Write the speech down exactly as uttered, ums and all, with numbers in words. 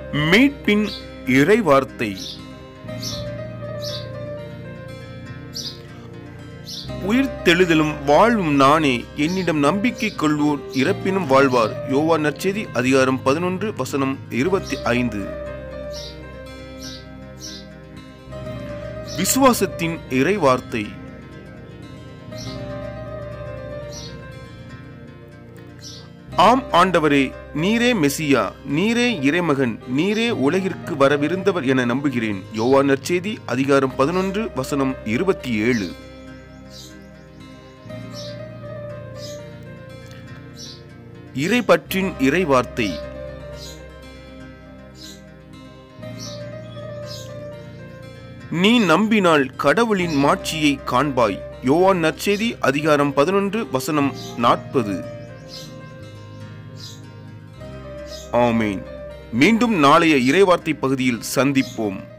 மீட்பின் இறைவார்த்தை. உயிர்த்தெழுதலும் வாழ்வும் நானே, என்னிடம் நம்பிக்கை கொள்வோர் இறப்பினும் வாழ்வார். யோவான் நற்செய்தி அதிகாரம் பதினொன்று வசனம் இருபத்தி ஐந்து. விசுவாசத்தின் இறைவார்த்தை. ஆம் ஆண்டவரே, நீரே மெசியா, நீரே இறைமகன், நீரே உலகிற்கு வரவிருந்தவர் என நம்புகிறேன். யோவான் நற்செய்தி அதிகாரம் பதினொன்று வசனம் இருபத்தி ஏழு. இறைப்பற்றின் இறைவார்த்தை. நீ நம்பினால் கடவுளின் மாட்சியை காண்பாய். யோவான் நற்செய்தி அதிகாரம் பதினொன்று வசனம் நாற்பது. ஆமீன். மீண்டும் நாளைய இறைவார்த்தை பகுதியில் சந்திப்போம்.